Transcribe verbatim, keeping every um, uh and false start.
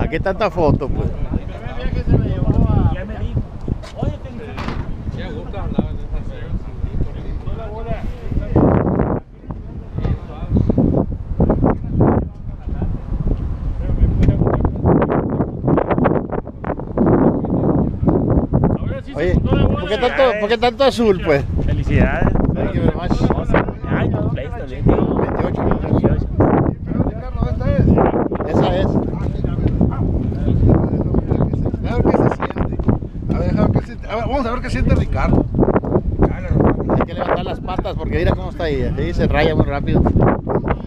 ¿Para qué tanta foto, pues? Ya me dijo. Oye, te Oye, ¿por qué tanto, ¿por qué tanto azul, pues? Felicidades. Thank you very much. Ay, tu place también, tío. veintiocho, veintiocho. Esa es. A ver qué se siente. A ver, a ver qué se- a ver, vamos a ver qué siente Ricardo. Hay que levantar las patas porque mira cómo está ahí. Ahí se raya muy rápido.